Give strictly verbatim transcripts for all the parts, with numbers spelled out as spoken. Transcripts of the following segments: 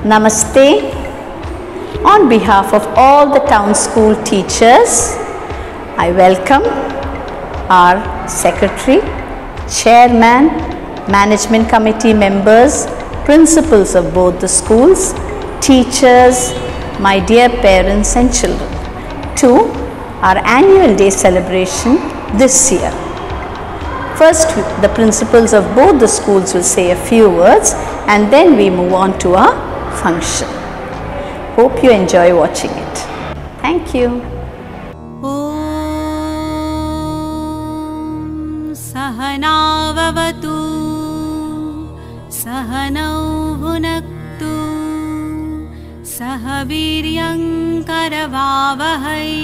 Namaste. On behalf of all the town school teachers, I welcome our Secretary, Chairman, Management Committee members, principals of both the schools, teachers, my dear parents and children, to our annual day celebration this year. First, the principals of both the schools will say a few words and then we move on to our function. Hope you enjoy watching it. Thank you. Om Sahana Vavatu Sahanau Bhunaktu Sahaviryam Karavavahai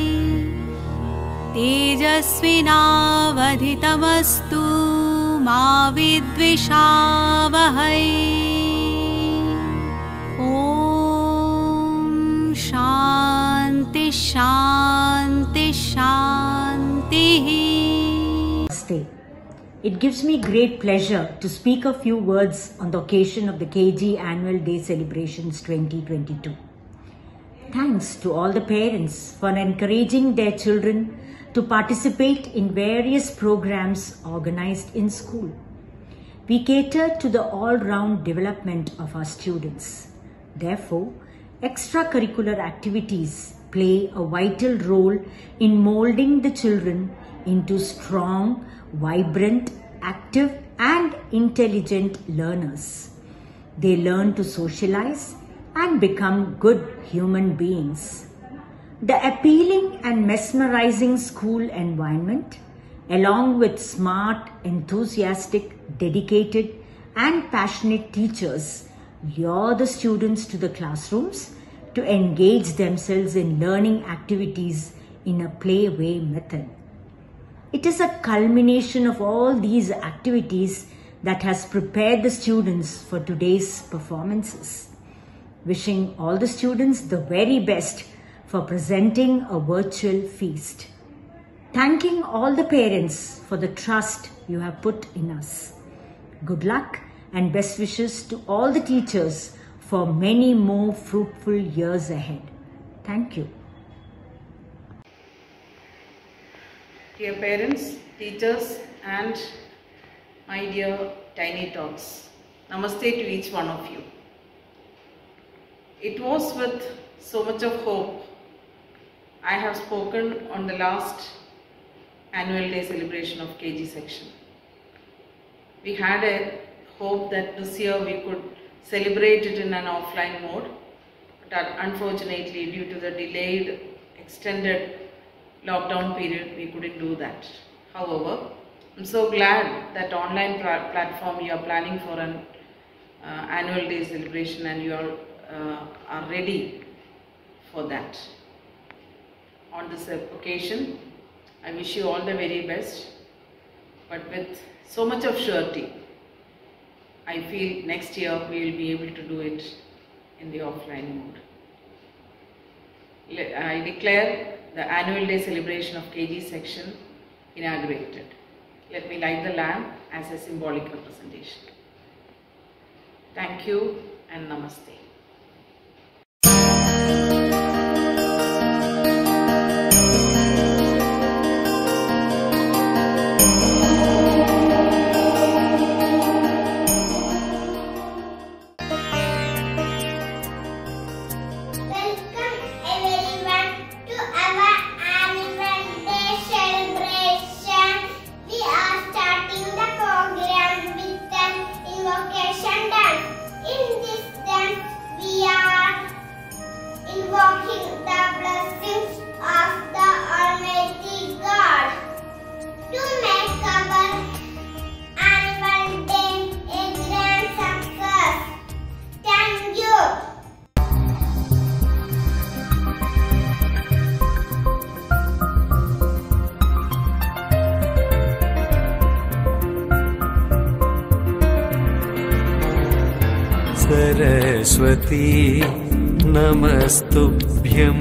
Tejasvinavadhitamastu Ma Vidvishavahai. Om Shanti Shanti Shanti. It gives me great pleasure to speak a few words on the occasion of the K G Annual Day Celebrations twenty twenty-two. Thanks to all the parents for encouraging their children to participate in various programs organized in school. We cater to the all-round development of our students. Therefore, extracurricular activities play a vital role in molding the children into strong, vibrant, active and intelligent learners. They learn to socialize and become good human beings. The appealing and mesmerizing school environment, along with smart, enthusiastic, dedicated and passionate teachers, lure the students to the classrooms to engage themselves in learning activities in a play-way method. It is a culmination of all these activities that has prepared the students for today's performances. Wishing all the students the very best for presenting a virtual feast. Thanking all the parents for the trust you have put in us. Good luck and best wishes to all the teachers for many more fruitful years ahead. Thank you. Dear parents, teachers and my dear tiny tots, Namaste to each one of you. It was with so much of hope I have spoken on the last annual day celebration of K G section. We had a hope that this year we could celebrate it in an offline mode, but unfortunately due to the delayed, extended lockdown period, we couldn't do that. However, I'm so glad that online platform you are planning for an uh, annual day celebration and you are, uh, are ready for that. On this occasion, I wish you all the very best, but with so much of surety, I feel next year we will be able to do it in the offline mode. I declare the annual day celebration of K G section inaugurated. Let me light the lamp as a symbolic representation. Thank you and Namaste. Saraswati नमस्तुभ्यं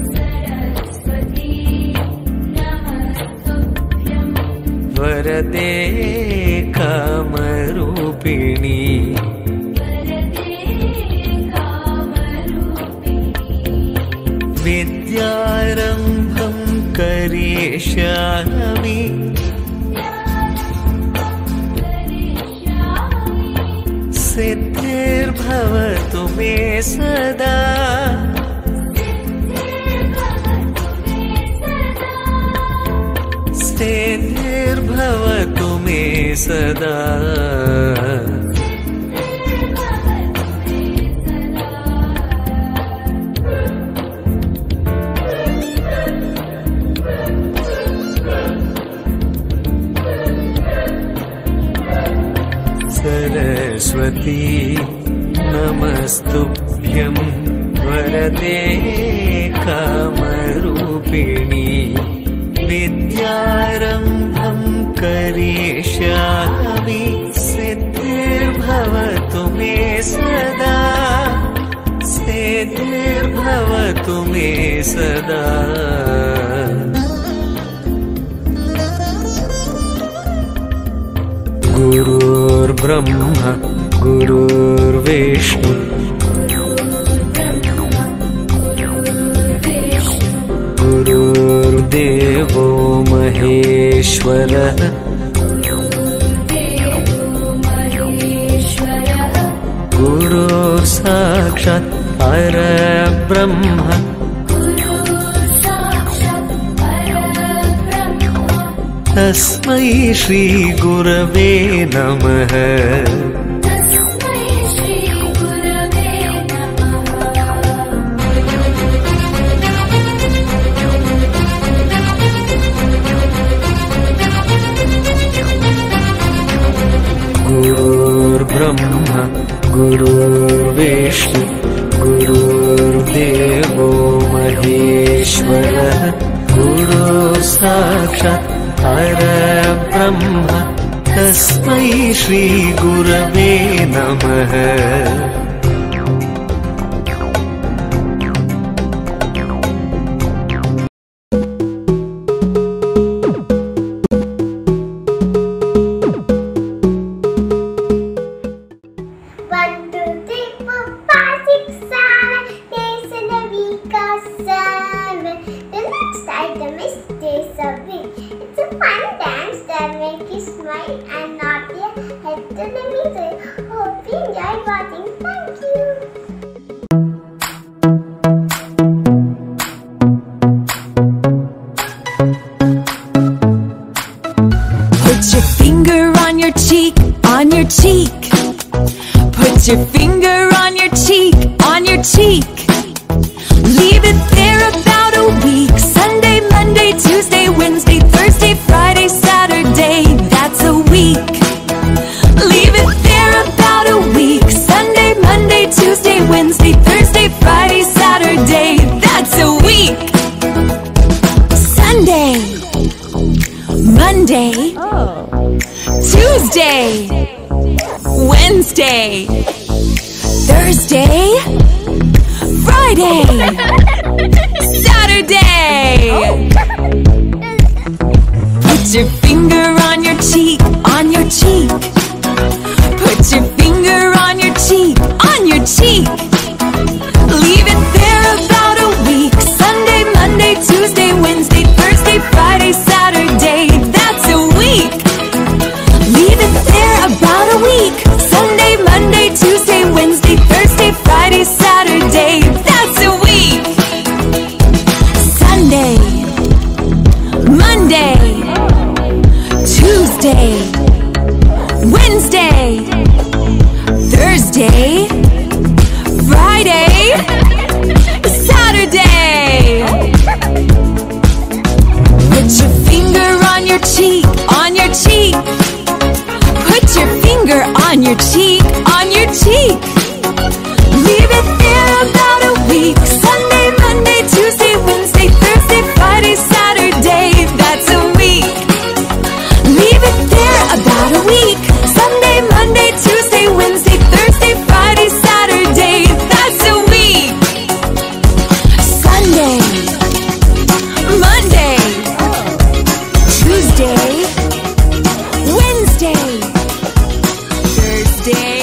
वरदे कामरूपिणी करिष्यामि सिद्धिर्भवतु मे सदा सिद्धिर्भवतु मे सदा सरस्वती नमस्तुभ्यं वरदे कामरूपिणी विद्यारम्भं करिष्यामि सिद्धिर्भवतु मे सदा सिद्धिर्भवतु मे सदा गुरुर्ब्रह्मा गुरुर्विष्णु गुरुर्देवो महेश्वरः गुरुर्साक्षात् परब्रह्म तस्मै श्री गुरवे नमः गुरुर्ब्रह्मा गुरुर्विष्णु गुरुर्देवो महेश्वरः गुरुर्साक्षात् परब्रह्म तस्मै श्री गुरवे नमः Wednesday, Thursday,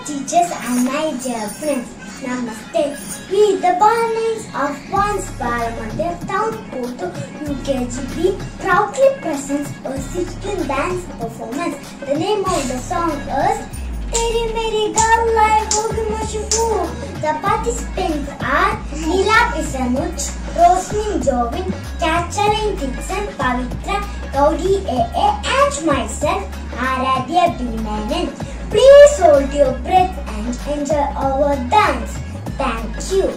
teachers and my dear friends. Namaste. We, the Balas of once Bala Mandir town school to U K G B, proudly presents a sixteen dance performance. The name of the song is Teri Meri Gallai Hogi Mashufu. The participants are Neela Isanuch, Rosmin Jovin, Catherine Dixon, Pavitra, Gaudi A A, and myself, Aradhya B. Menon. Please hold your breath and enjoy our dance. Thank you.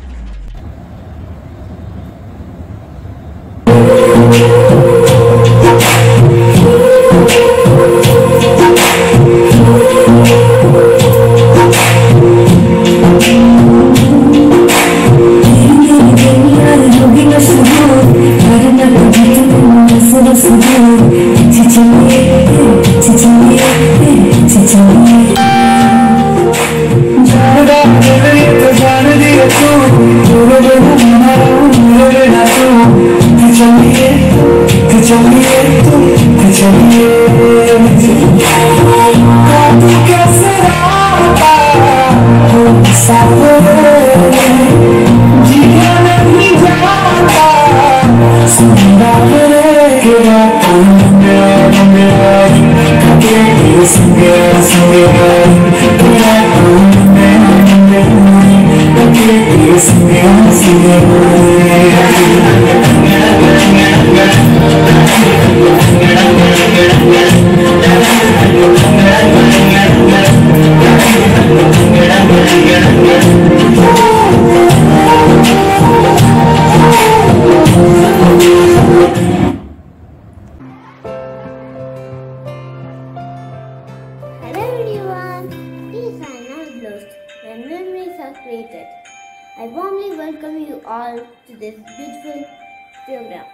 I warmly welcome you all to this beautiful program.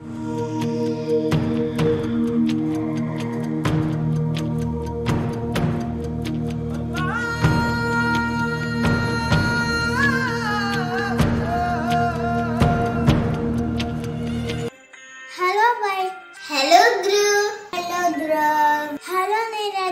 Hello, bye. Hello, Dhruv. Hello, Dhruv. Hello, Neera.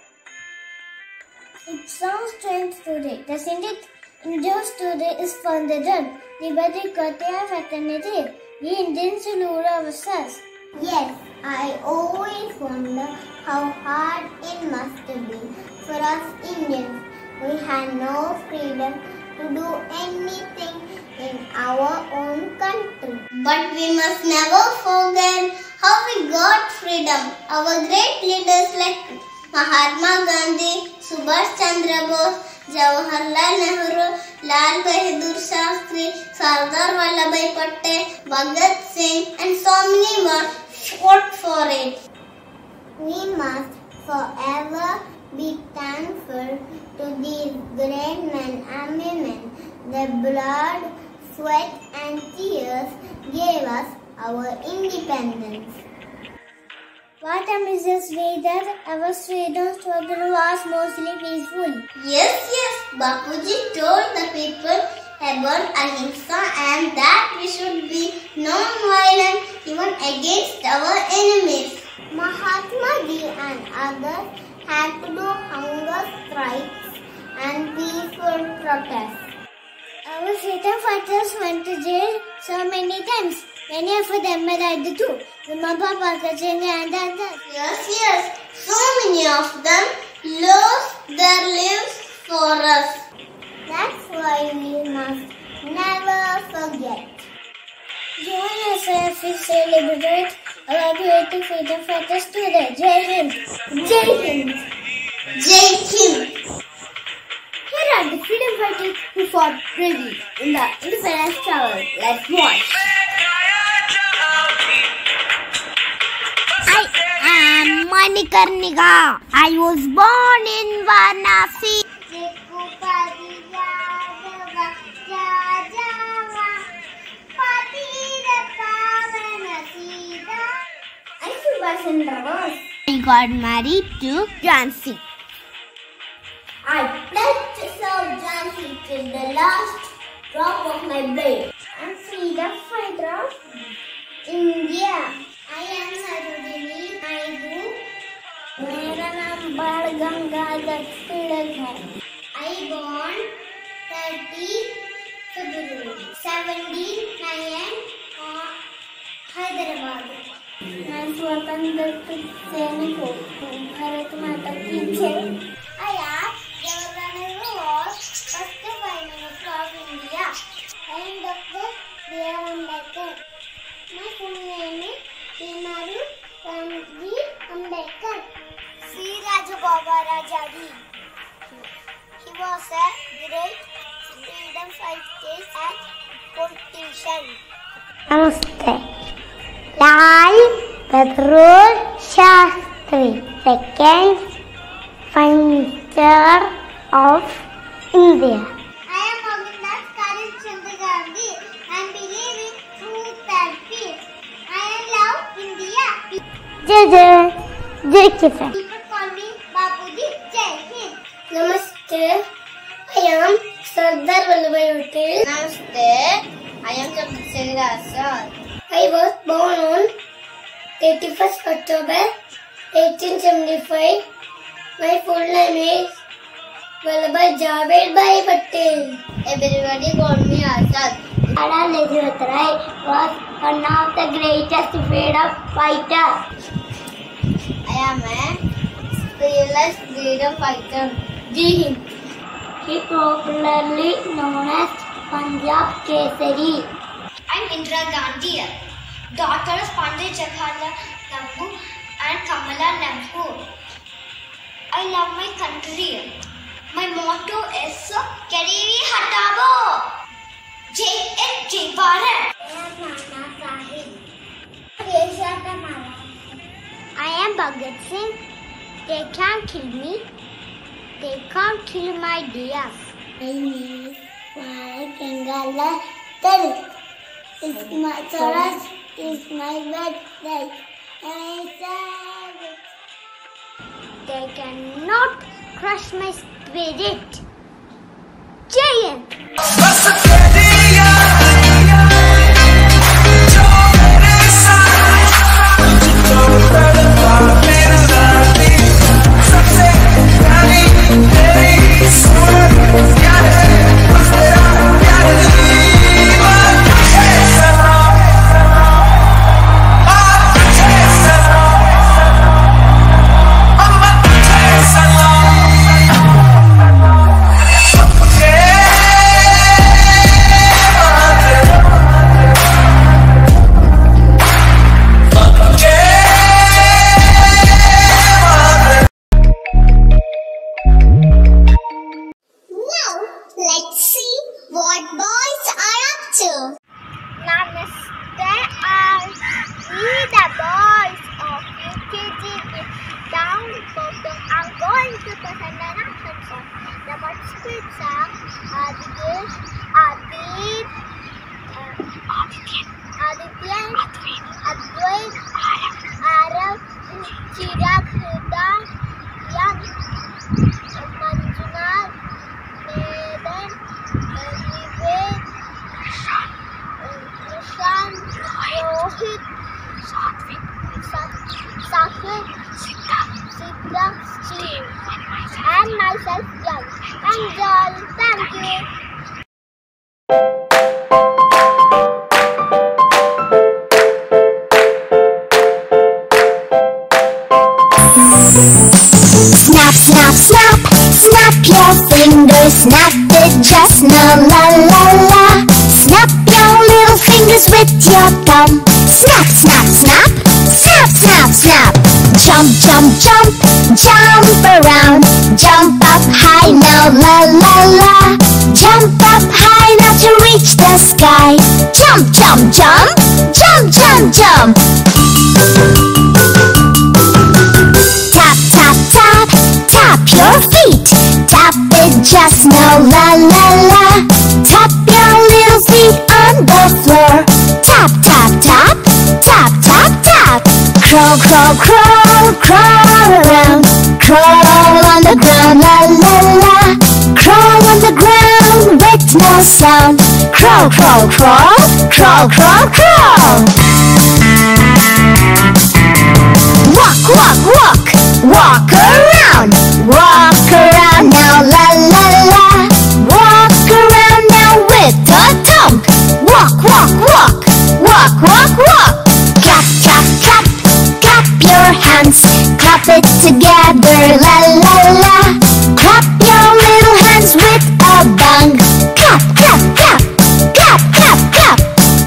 It sounds strange today, doesn't it? Indoors today is from the dawn. Liberty Kotia fraternity. We Indians rule ourselves. Yes, I always wonder how hard it must be for us Indians. We had no freedom to do anything in our own country. But we must never forget how we got freedom. Our great leaders like Mahatma Gandhi, Subhash Chandra Bose, Jawaharlal Nehru, Lal Bahadur Shastri, Sardar Vallabhbhai Patel, Bhagat Singh, and so many more fought for it. We must forever be thankful to these great men and women. Their blood, sweat, and tears gave us our independence. What a missus Vedar, our freedom struggle was mostly peaceful. Yes, yes, Bapuji told the people about ahimsa and that we should be non-violent even against our enemies. Mahatma Ji and others had to do hunger strikes and peaceful protests. Our freedom fighters went to jail so many times. Many of them died too. Remember Bhagat Singh and others? Yes, yes. So many of them lost their lives for us. That's why we must never forget. Join us as we celebrate our great freedom fighters today. Jai Hind. Jai Hind. Jai Hind. Here are the freedom fighters who fought bravely in the independence struggle. Let's watch. I am Manikarnika. I was born in Varanasi. I got married to Jhansi. I pledged to serve Jhansi till the last drop of my blood. I'm freedom fighter of India. I am Sarojini. I grew. मेरा नाम बाल गंगाधर तिलक है. I born thirtieth February seventeen nine Hyderabad. मैं स्वतंत्र सैनिक हूँ भारत माता की जय. I am Jawaharlal Nehru was first Prime Minister of India. I am Doctor B R Ambedkar. My full name is Srinaru Ramji Ambedkar. Sri Raja Baba Rajadi. He was a great freedom fighter and politician. Namaste. Lal Bahadur Shastri, second Prime Minister of India. I am Mohandas Karan Chandra Gandhi and believe in truth and peace. I love India. Jai Jai Jai Kisan. People call me Bapuji. Jai Hind. Namaste. I am Sardar Vallabhbhai Patel. Namaste. I am Chandrasekhar Azad. I was born on thirty-first October eighteen seventy-five. My full name is Vallabhbhai Javed Bhai Patel. Everybody call me Azad. Lala Lajpat Rai was one of the greatest freedom fighters. I am a fearless freedom fighter. Jai Hind. He popularly known as Punjab Kesari. I am Indira Gandhi, daughter of Pandit Jawaharlal Nehru and Kamala Nehru. I love my country. My motto is Garimi Hatao. Jai Hind, Jai Bharat. I am Bhagat Singh. They can't kill me. They can't kill my ideas. My name is Kangala Tal. It's my Taurus is my birthday. I love it. They cannot crush my spirit. Jai Hind. And myself, young. And John, thank you. Snap, snap, snap, snap your fingers, snap it just now, la la la. Snap your little fingers with your thumb. Snap, snap, snap, snap, snap, snap. Jump, jump, jump, jump around. Jump up high now, la la la. Jump up high now to reach the sky. Jump, jump, jump, jump, jump, jump. Tap, tap, tap, tap your feet. Tap it just now, la la la. Tap your little feet on the floor. Tap, tap, tap, tap, tap, tap. Crawl, crawl, crawl, crawl around. Crawl on the ground, la la la. Crawl on the ground with no sound. Crawl, crawl, crawl, crawl, crawl, crawl. Walk, walk, walk, walk around. Walk around now, la la la. it together, la la la. Clap your little hands with a bang. Clap, clap, clap, clap, clap, clap.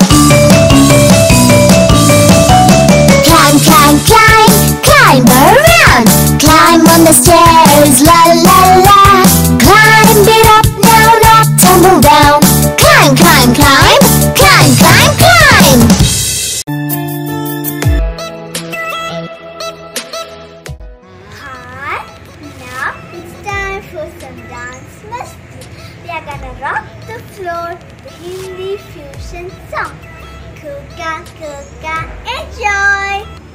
Climb, climb, climb, climb around. Climb on the stairs, la la la. Climb it up now, not tumble down. Climb, climb, climb, climb, climb, climb. Hi, now it's time for some dance masti. We are gonna rock the floor with Hindi fusion song. Kuka, kuka, enjoy!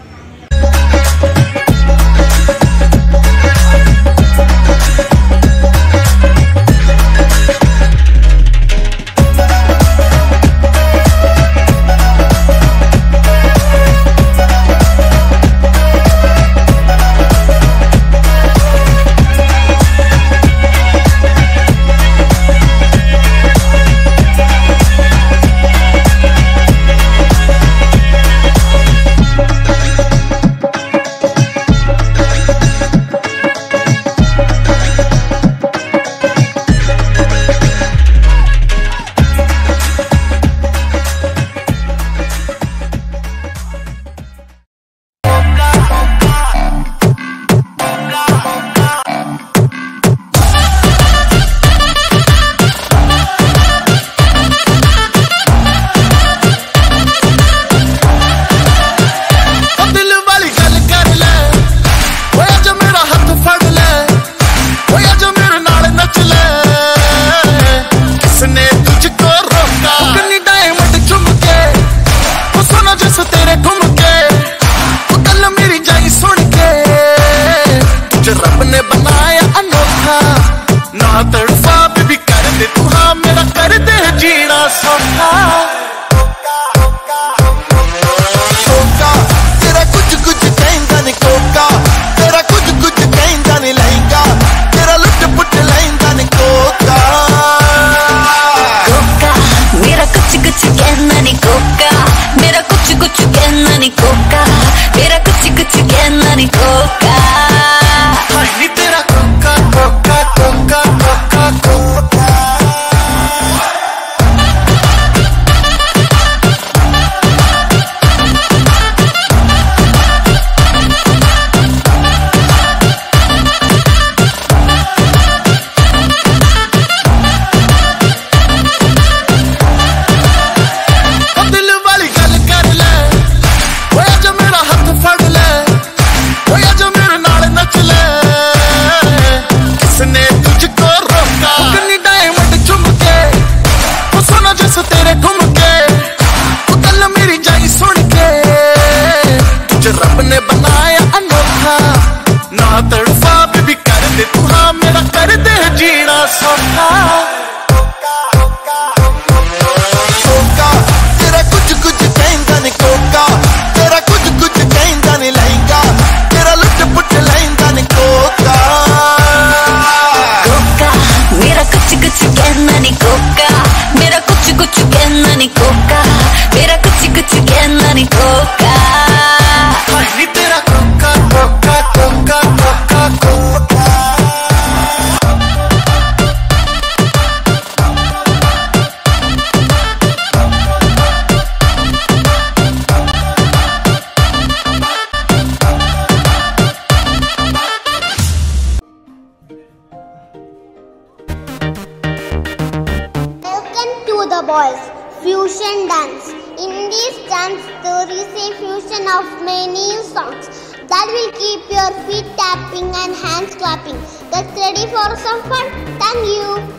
Boys, fusion dance. In this dance, there is a fusion of many songs that will keep your feet tapping and hands clapping. That's ready for some fun? Thank you.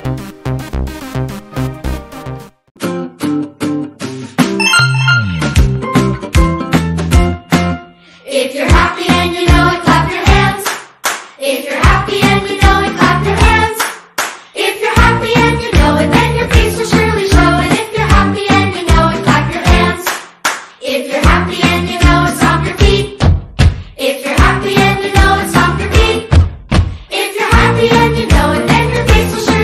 If you're happy and you know it, clap your hands. If you're happy and you know it, clap your hands. If you're happy and you know it, then your face will surely show it. If you're happy and you know it, clap your hands. If you're happy and you know it, stomp your feet. If you're happy and you know it, stomp your feet. If you're happy and you know it, then your face will surely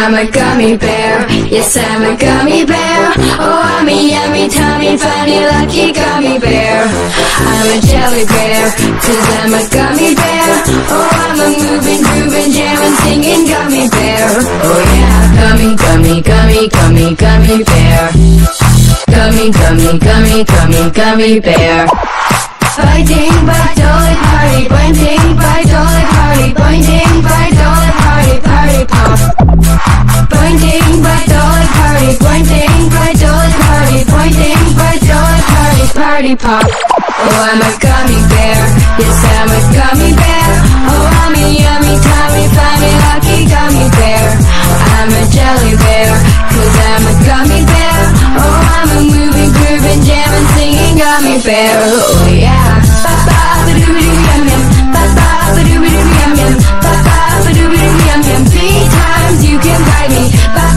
I'm a gummy bear. Yes, I'm a gummy bear. Oh, I'm a yummy, tummy, funny, lucky gummy bear. I'm a jelly bear, cause I'm a gummy bear. Oh, I'm a moving, grooving, jamming, singing gummy bear. Oh yeah, gummy, gummy, gummy, gummy, gummy bear. Gummy, gummy, gummy, gummy, gummy bear. Biting by dolly party, biting by dolly party, biting by dolly party, party pop. Biting by dolly party, biting by dolly party, biting by dolly party, party pop. Oh, I'm a gummy bear, yes, I'm a gummy bear. Oh, I'm a yummy, tummy, funny, lucky gummy bear. I'm a jelly bear, cause I'm a gummy bear. Oh, I'm a moving, grooving, jamming, singing gummy bear. Oh yeah. Three times you can bite me.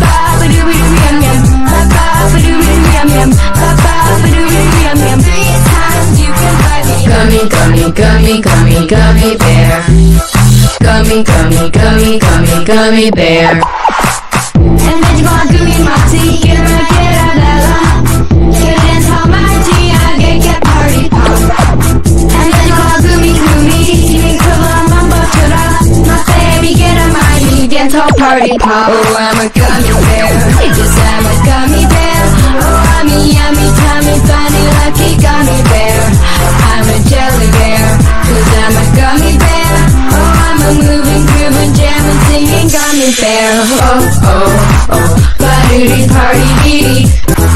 Three times you can bite me. Gummy, gummy, gummy, gummy, gummy bear. Gummy, gummy, gummy, gummy, gummy bear. And then you gonna do me my tea, get her, get her, Bella. Get her dance all my tea, I get get party pop. And then you gonna do me, do me, sing kula mamba chura. My baby, get her mighty, dance all party pop. Oh, I'm a gummy bear, yes, I'm a gummy bear. Oh, I'm a yummy, tummy, funny, lucky gummy bear. I'm a jelly bear, cause I'm a gummy bear. Oh, I'm a moving, grooving, jamming, singing gummy bear. Oh, oh, oh, party, party, dee.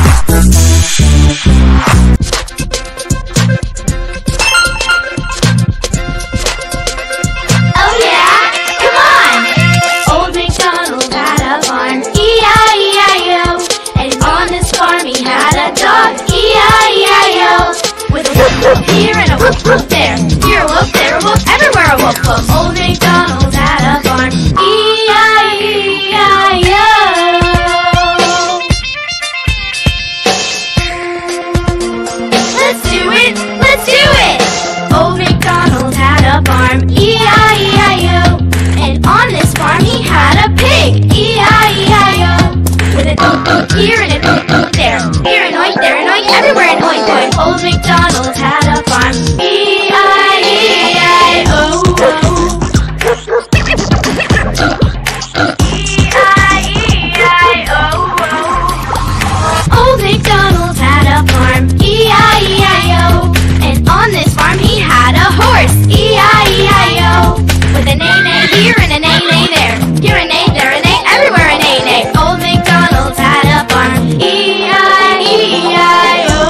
Oh yeah, come on! Old MacDonald had a farm, E I E I O. And on this farm he had a dog, E I E I O. With a woof woof here and a woof woof there. Here a woof, there a woof, everywhere a woof woof. Old MacDonald had a farm, E I E I O. Let's do it, let's do it! Old MacDonald had a farm, E I E I O. And on this farm he had a pig, E I E I O. With an oink oink here and an oink oink there. Here an oink, there an oink, everywhere an oink oink. Old MacDonald had a farm, E I E I O. E I E I O. Old MacDonald had a farm, E I E I O. And on this farm he had a horse, E I E I O. With a neigh neigh here and a neigh neigh there. Here a neigh, there a neigh, everywhere a neigh neigh. Old MacDonald had a farm, E I E I O.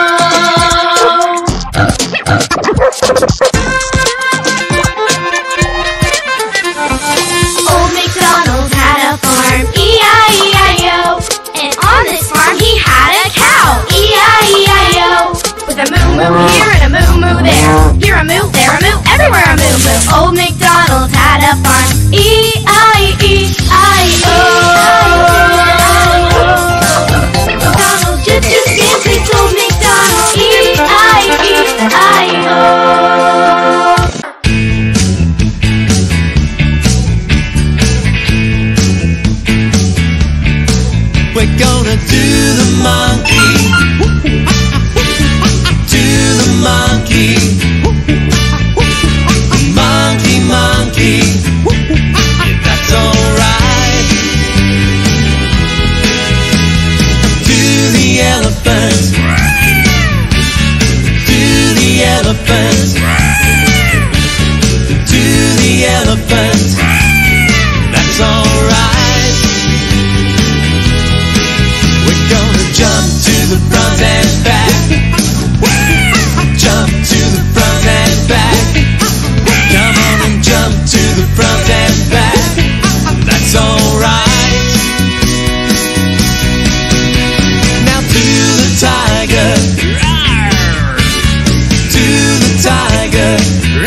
Old MacDonald had a farm, E I E I O. And on this farm he had a cow, E I E I O. With a moo moo here and a moo moo there. Here a moo, there a moo, everywhere a moo moo. Old MacDonald had a farm, E I E I O. MacDonald just just danced, old MacDonald, E I E I O. We're gonna do the monkey, do the monkey, monkey, monkey, if that's alright. Do the elephant, do the elephant, do the elephant, that's alright. We're gonna jump to the front and back. Jump to the front and back. Come on and jump to the front and back. That's alright. Now do the tiger. Do the tiger.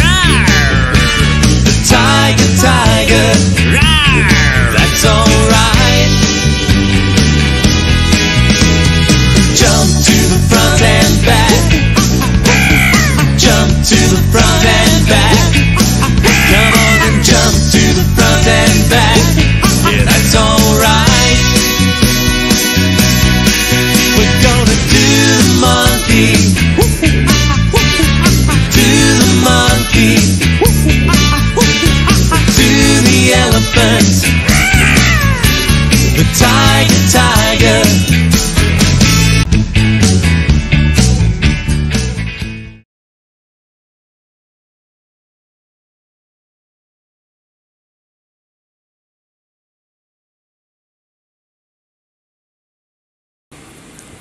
The tiger, tiger. That's alright. Jump to the front and back. Jump to the front and back. Come on and jump to the front and back. Yeah, that's alright.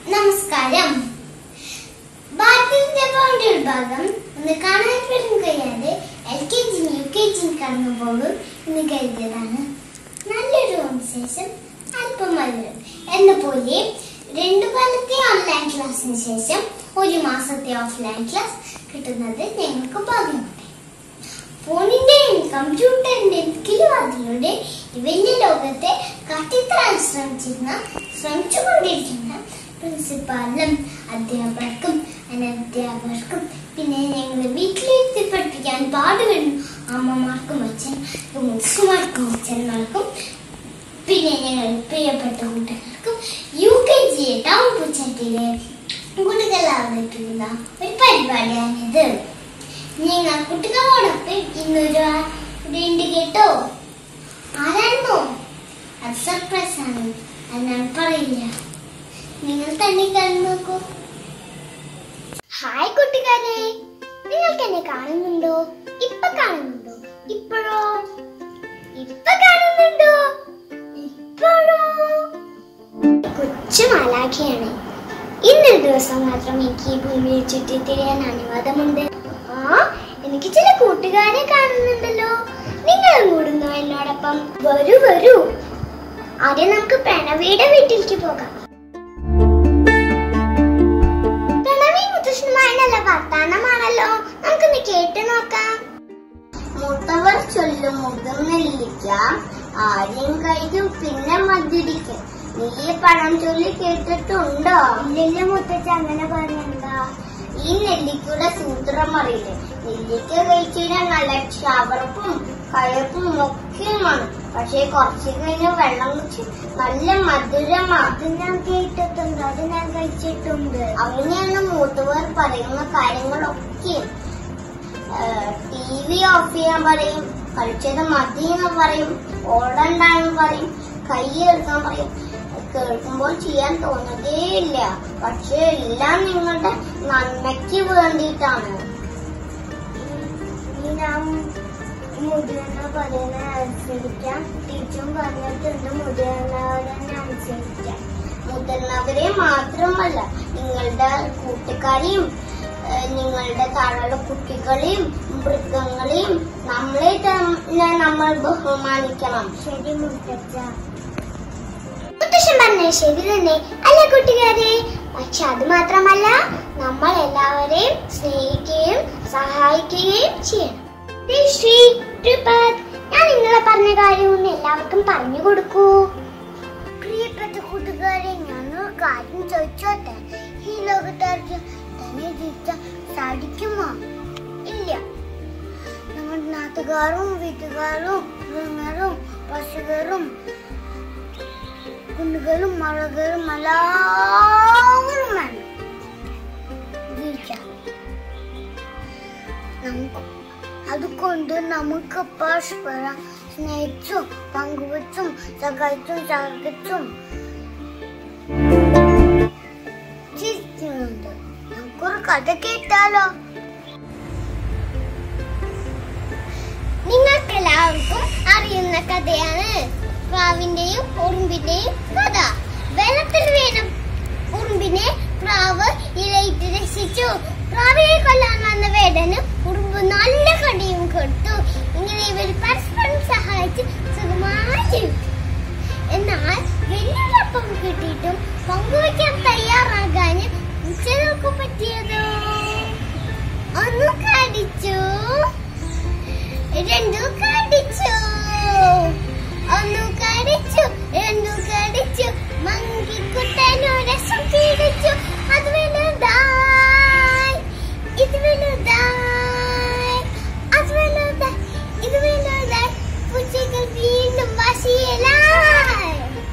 നമസ്കാരം. ഭാരതത്തിന്റെ pound വിഭാഗം ഒന്ന് കാണാൻ വരും കഴിയാതെ L K G U K G കടന്നു പോകും എന്ന് കരുതിയതാണ്. നല്ലൊരു വിശേഷം അല്പം മധുരം എന്ന പോലെ രണ്ടു കൊല്ലത്തെ ഓൺലൈൻ ക്ലാസ്സിന് ശേഷം ഒരു മാസത്തെ ഓഫ്ലൈൻ ക്ലാസ് കിട്ടുന്നത് ഞങ്ങൾക്ക് ഭാഗ്യമുണ്ട്. ഫോണിന്റെയും കമ്പ്യൂട്ടറിന്റെയും കിലുവാതിലൂടെ വലിയ ലോകത്തെ കട്ടിത്തരാൻ ശ്രമിച്ചിരുന്ന ശ്രമിച്ചുകൊണ്ടിരിക്കുന്ന പ്രിൻസിപ്പാലിനും അധ്യാപകർക്കും അനധ്യാപകർക്കും പിന്നെ ഞങ്ങളെ വീട്ടിലെത്തി പഠിപ്പിക്കാൻ പാടുപെടുന്ന അമ്മമാർക്കും അച്ഛനും മുസ്ലിമാർക്കും അച്ഛന്മാർക്കും പിന്നെ ഞങ്ങൾ പ്രിയപ്പെട്ട കുട്ടികൾക്കും യു കെ ജി ടൗൺ പൂച്ചാട്ടിയിലെ കുട്ടികൾ അവതരിപ്പിക്കുന്ന ഒരു പരിപാടിയാണിത്. നിങ്ങൾ കുട്ടികളോടൊപ്പം ഇന്നൊരു ഉണ്ട് കേട്ടോ. ആരാണോ? അത് സർപ്രൈസ് ആണ്, അത് ഞാൻ പറയില്ല. നിങ്ങൾ തന്നെ കണ്ടു നോക്കൂ. ഹായ് കുട്ടിക്കാരെ, നിങ്ങൾക്ക് എന്നെ കാണുന്നുണ്ടോ? ഇപ്പൊ കാണുന്നുണ്ടോ? ഇപ്പോഴോ? ഇപ്പൊ കാണുന്നുണ്ടോ? ഇപ്പോഴോ? കൊച്ചു മാലാഖയാണ്. ഇന്നൊരു ദിവസം മാത്രം എനിക്ക് ഈ ഭൂമിയിൽ ചുറ്റിത്തിരിയാൻ അനുവാദമുണ്ട്. ആ, എനിക്ക് ചില കൂട്ടുകാരെ കാണുന്നുണ്ടല്ലോ. നിങ്ങളും കൂടുന്നു എന്നോടൊപ്പം. വരൂ വരൂ. ആദ്യം നമുക്ക് പ്രണവിയുടെ വീട്ടിലേക്ക് പോകാം. പ്രണവി മുത്തശ്ശനുമായി നല്ല വർത്താനമാണല്ലോ, നമുക്കൊന്ന് കേട്ടു നോക്കാം. മുത്തവർ ചൊല്ലും മുതിർന്നില്ല, ആദ്യം കഴിക്കും പിന്നെ മധുരിക്കും. നീ പഴം ചൊല്ലി കേട്ടിട്ടുണ്ടോ? ഇല്ല മുത്തച്ഛ, അങ്ങനെ പറയണ്ട. ഈ നെല്ലിക്കയുടെ സൂത്രം അറിയില്ലേ? നെല്ലിക്ക കഴിച്ചാൽ നല്ല ക്ഷാപറപ്പും കയപ്പും ഒക്കെയുമാണ്. പക്ഷെ കുറച്ച് കഴിഞ്ഞ് വെള്ളം കുടിച്ച് നല്ല മധുരമാണ്. അത് ഞാൻ കേട്ടിട്ടുണ്ട്, അത് ഞാൻ കഴിച്ചിട്ടുണ്ട്. അങ്ങനെയാണ് മൂത്തവർ പറയുന്ന കാര്യങ്ങളൊക്കെ. ടി വി ഓഫ് ചെയ്യാൻ പറയും, കഴിച്ചത് മതി എന്ന് പറയും, ഓടണ്ടാന്ന് പറയും, കൈ എടുക്കാൻ പറയും. കേൾക്കുമ്പോൾ ചെയ്യാൻ തോന്നുകയില്ല, പക്ഷെ എല്ലാം നിങ്ങളുടെ നന്മയ്ക്ക് വേണ്ടിയിട്ടാണ്. ഞാൻ മുതിർന്ന പറയുന്ന അനുസരിക്കാം. ടീച്ചറും പറഞ്ഞിട്ടുണ്ട് മുതിർന്നവരെ അനുസരിക്കാം. മുതിർന്നവരെ മാത്രമല്ല, നിങ്ങളുടെ കൂട്ടുകാരെയും നിങ്ങളുടെ താഴെയുള്ള കുട്ടികളെയും മൃഗങ്ങളെയും നമ്മളെ തന്നെ നമ്മൾ ബഹുമാനിക്കണം. ശരി മുത്തച്ഛ. മുത്തശ്ശൻ പറഞ്ഞ ശരി തന്നെ അല്ല കുട്ടികാരെ? പക്ഷെ അത് മാത്രമല്ല, നമ്മൾ എല്ലാവരെയും സ്നേഹിക്കുകയും സഹായിക്കുകയും ചെയ്യണം. ശ്രീ ത്രിപത്, ഞാൻ നിങ്ങളെ പറഞ്ഞ കാര്യം ഒന്ന് എല്ലാവർക്കും പറഞ്ഞു കൊടുക്കൂ. പ്രിയപ്പെട്ട കൂട്ടുകാരെ, ഞാനൊരു കാര്യം ചോദിച്ചോട്ടെ. ഈ ലോകത്താർക്ക് തന്നെ ജീവിക്കാൻ സാധിക്കുമോ? ഇല്ല. നമ്മുടെ നാട്ടുകാരും വീട്ടുകാരും മൃഗങ്ങളും പശുക്കളും കുന്നുകളും മഴകളും എല്ലാവരും വേണം ജീവിക്കാൻ. അതുകൊണ്ട് നമുക്ക് പരസ്പരം സ്നേഹിച്ചും പങ്കുവച്ചും സഹായിച്ചും സഹകരിച്ചും ജീവിക്കുന്നുണ്ട്. നമുക്കൊരു കഥ കേട്ടാലോ? നിങ്ങൾക്കെല്ലാവർക്കും അറിയുന്ന കഥയാണ് പ്രാവിന്റെയും ഉറുമ്പിന്റെയും കഥ. വെള്ളത്തിൽ വീണ ഉറുമ്പിനെ പ്രാവ് ഇലയിട്ട് രക്ഷിച്ചു. പ്രാവിനെ കൊല്ലാൻ വന്ന വേടന് ഉറുമ്പ് നല്ല കടിയും കൊടുത്തു. ഇങ്ങനെ ഇവർ പരസ്പരം സഹായിച്ച് സുഖമായി ജീവിച്ചു. എന്നാൽ വലിയൊരപ്പം കിട്ടിയിട്ടും പങ്കുവയ്ക്കാൻ തയ്യാറാകാന് ഉച്ചകൾക്ക് പറ്റിയതോ? ഒന്ന് കടിച്ചു, രണ്ടു കടിച്ചു, ഒന്നു കടിച്ചു, രണ്ടു കടിച്ചു, മങ്കിക്കുട്ടനു രസം പീഡിച്ചു. അത് വലുതായി, ഇത് വലുതായി, അത് വലുതായി, ഇത് വലുതായി. പൂച്ചകൾ വീണ്ടും വശിയലായി.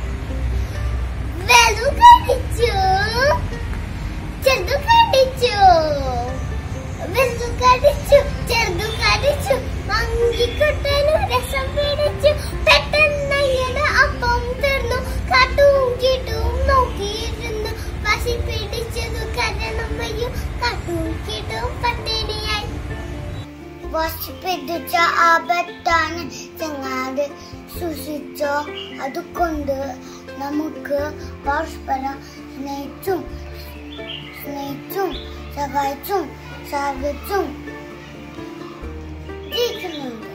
വലു കടിച്ചു, ചെറുതു കടിച്ചു, വലു കടിച്ചു, ചെറുതു കടിച്ചു, മങ്കിക്കുട്ടനു രസം പീഡിച്ചു. പെട്ടെന്ന് അപ്പം തീർന്നു. കാട്ടും കീട്ടും നോക്കിയിരുന്നു. പശി പിടിച്ചതു കരണം വയ്യും. കാട്ടും കീട്ടും പട്ടിണിയായി. പശി പിടിച്ച ആപത്താണ് ചങ്ങാതി, സൂക്ഷിച്ചോ. അതുകൊണ്ട് നമുക്ക് പരസ്പരം സ്നേഹിച്ചും സ്നേഹിച്ചും സഹായിച്ചും സഹകരിച്ചും ജീവിക്കുന്നുണ്ട്.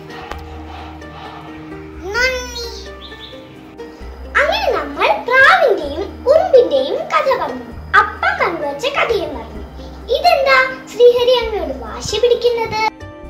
നന്ദി. അങ്ങനെ നമ്മൾ പ്രാവിന്റെയും ഉറുമ്പിന്റെയും കഥ പറഞ്ഞു. അപ്പം കണ്ടുവച്ച കഥയും പറഞ്ഞു. ഇതെന്താ ശ്രീഹരി അമ്മയോട് വാശി പിടിക്കുന്നത്?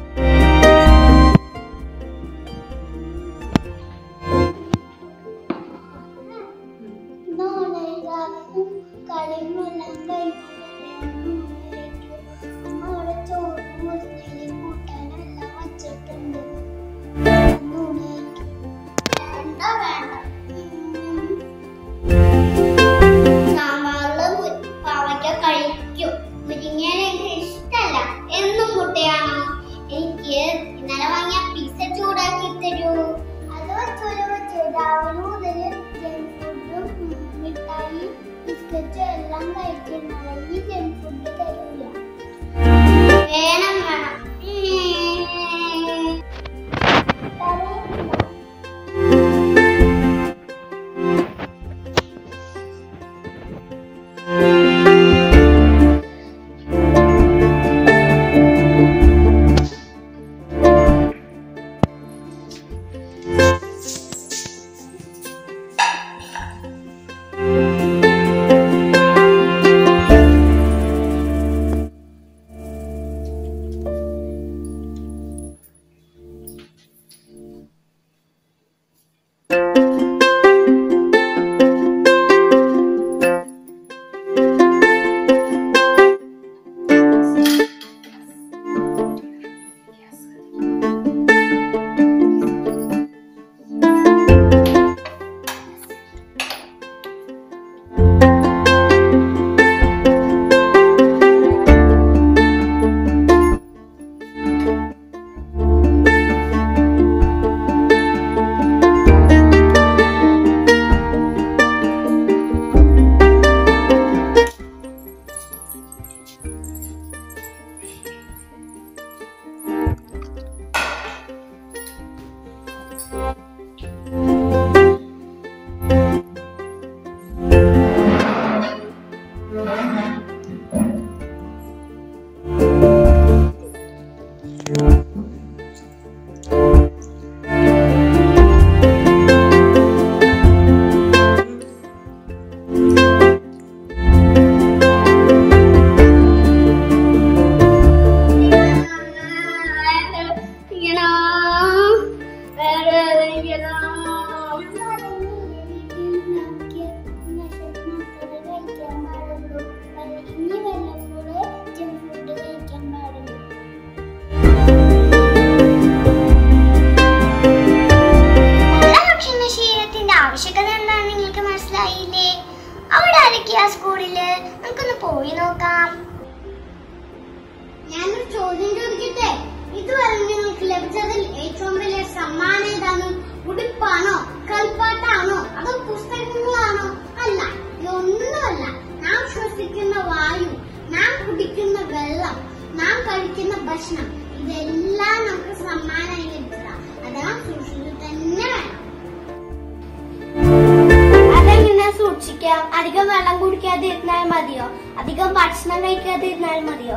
അധികം വെള്ളം കുടിക്കാതിരുന്നാൽ മതിയോ? അധികം ഭക്ഷണം കഴിക്കാതിരുന്നാൽ മതിയോ?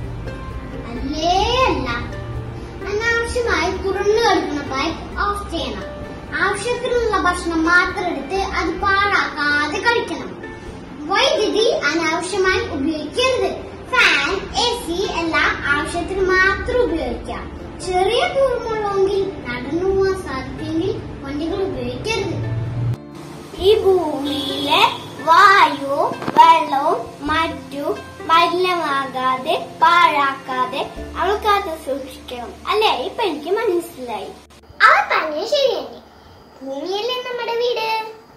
അല്ലേ അല്ല. അനാവശ്യമായി തുറന്നു കിടക്കുന്ന പൈപ്പ് ഓഫ് ചെയ്യണം. ആവശ്യത്തിനുള്ള ഭക്ഷണം മാത്രം എടുത്ത് അത് പാഴാക്കാതെ കഴിക്കണം. വൈദ്യുതി അനാവശ്യമായി ഉപയോഗിക്കരുത്. ഫാൻ, എ സി എല്ലാം ആവശ്യത്തിന് മാത്രം ഉപയോഗിക്കാം. ചെറിയ ദൂരമുള്ളെങ്കിൽ നടന്നു പോകാൻ സാധിക്കുമെങ്കിൽ വണ്ടികൾ ഉപയോഗിക്കരുത്. ഈ ഭൂമിയിലെ വായുവും വെള്ളവും മറ്റും മലിനമാകാതെ പാഴാക്കാതെ നമുക്കത് സൂക്ഷിക്കണം. അല്ലേ? ഇപ്പൊ എനിക്ക് മനസ്സിലായി. അവർ പറഞ്ഞത് ശരിയല്ലേ. ഭൂമിയല്ലേ നമ്മുടെ വീട്.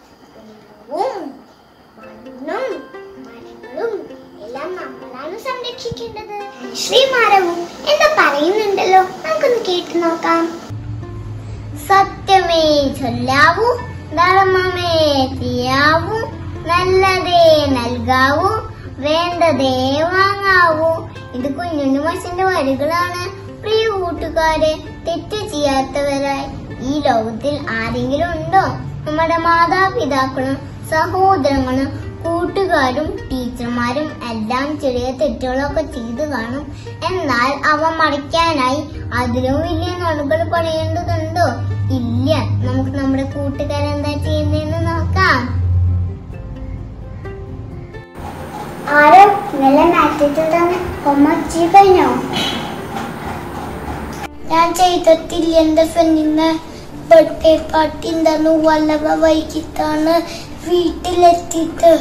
മണ്ണും മരങ്ങളും എല്ലാം നമ്മളാണ് സംരക്ഷിക്കേണ്ടത്. ശ്രീമാരവും എന്താ പറയുന്നുണ്ടല്ലോ, നമുക്കൊന്ന് കേട്ടു നോക്കാം. സത്യമേ ചൊല്ലാവൂ, ധർമ്മമേ ചെയ്യാവൂ, നല്ലതേ നൽകാവൂ, വേണ്ടതേ വാങ്ങാവൂ. ഇത് കുഞ്ഞുണ്ണി മാഷിന്റെ വരികളാണ്. പ്രിയ കൂട്ടുകാരെ, തെറ്റ് ചെയ്യാത്തവരായി ഈ ലോകത്തിൽ ആരെങ്കിലും ഉണ്ടോ? നമ്മുടെ മാതാപിതാക്കളും സഹോദരങ്ങളും കൂട്ടുകാരും ടീച്ചർമാരും എല്ലാം ചെറിയ തെറ്റുകളൊക്കെ ചെയ്തു കാണും. എന്നാൽ അവ മറിക്കാനായി അതിലും വലിയ നുണകൾ പറയേണ്ടതുണ്ടോ? ഇല്ല. നമുക്ക് നമ്മുടെ കൂട്ടുകാരെന്താ ചെയ്യുന്നതെന്ന് നോക്കാം. ആരോ നല്ല മാറ്റിട്ടുണ്ടെന്ന് കൊമ്മച്ചി കഴിഞ്ഞോ? ഞാൻ ചെയ്തിട്ടില്ല. എന്റെ ഫ്രണ്ടിന് ബർത്ത്ഡേ പാർട്ടി ഉണ്ടായിരുന്നു. വളരെ വൈകിട്ടാണ് വീട്ടിലെത്തിയിട്ട്.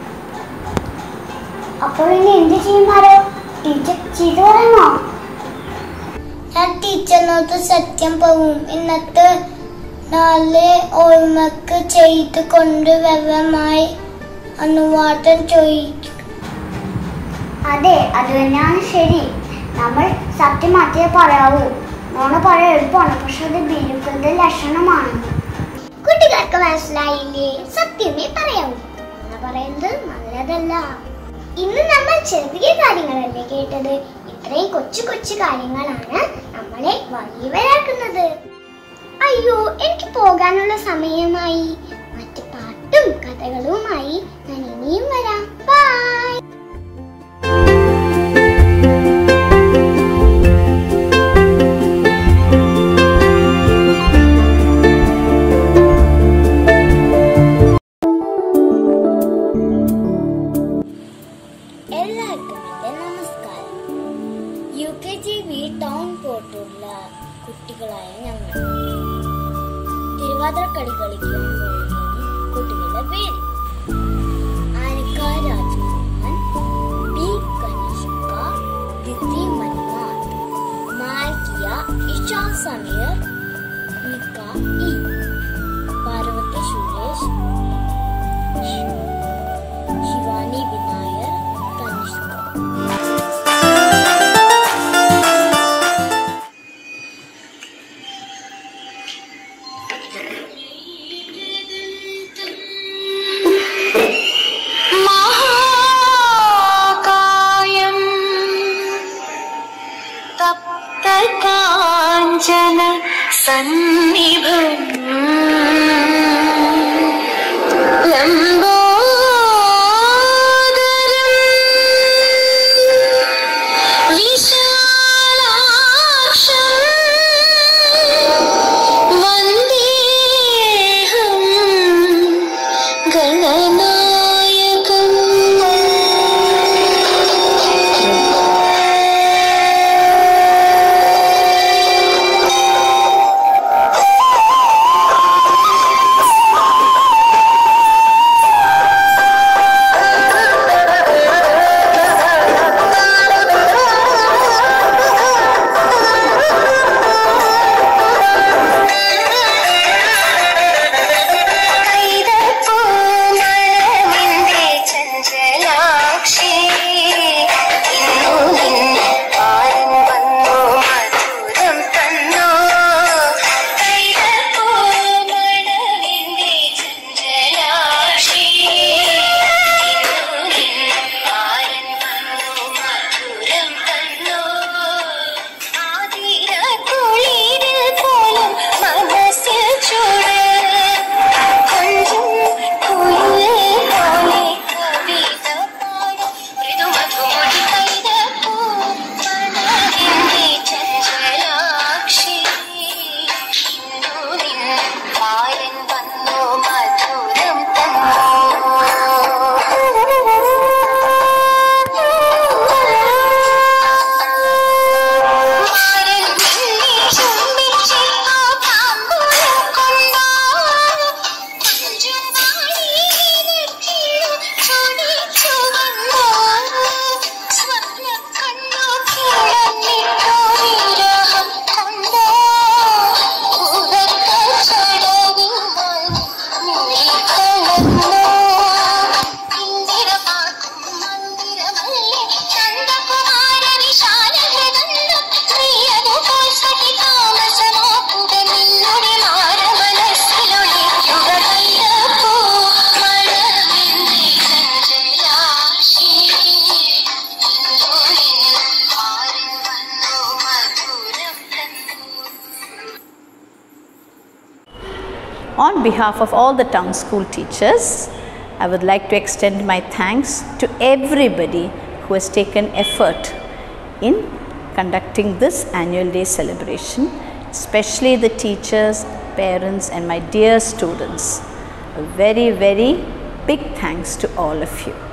അപ്പോൾ ഇനി എന്ത് ചെയ്യുമാരോ? ടീച്ചർ ചെയ്തു പറയുമോ? ഞാൻ ടീച്ചറിനോട് സത്യം പോവും. എന്നിട്ട് നാളെ ഓർമ്മക്ക് ചെയ്ത് കൊണ്ടുവരമായി അനുവാദം ചോദിക്കും. അതെ, അത് തന്നെയാണ് ശരി. നമ്മൾ സത്യം മാത്രമേ പറയാവൂ. നോണ പറയാൻ എളുപ്പമാണ്, പക്ഷെ അത് ബിരുക്കന്റെ ലക്ഷണമാണ്. കുട്ടികൾക്ക് മനസ്സിലായില്ലേ? സത്യമേ പറയാവൂ. അങ്ങനെ പറയുന്നത് നല്ലതല്ല. ഇന്ന് നമ്മൾ ചെറിയ കാര്യങ്ങളല്ലേ കേട്ടത്. ഇത്രയും കൊച്ചു കൊച്ചു കാര്യങ്ങളാണ് നമ്മളെ വലിയവരാക്കുന്നത്. അയ്യോ, എനിക്ക് പോകാനുള്ള സമയമായി. മറ്റു പാട്ടും കഥകളുമായി ഞാൻ ഇനിയും വരാം. ബൈ. കുട്ടികളായ ഞങ്ങൾ തിരുവാതിരക്കളി കളിക്കാൻ പോകുകയാണ്. കുട്ടികളുടെ പേര് ആനിക്ക രാജ്മോഹൻ, ബി കനിഷ്ക, ദിതി മന്മാത്, മാൽക്കിയ, ഇഷ സമീർ, നിക്ക ഇ, പാർവതി സുരേഷ്, ശിവാനി വിനായർ, കനിഷ്ക. കാഞ്ചന സന്നിഭം ലംബോദരം വിശാലാക്ഷം വന്ദേഹം ഗണനായകം. On behalf of all the town school teachers, I would like to extend my thanks to everybody who has taken effort in conducting this annual day celebration, especially the teachers, parents and my dear students. A very, very big thanks to all of you.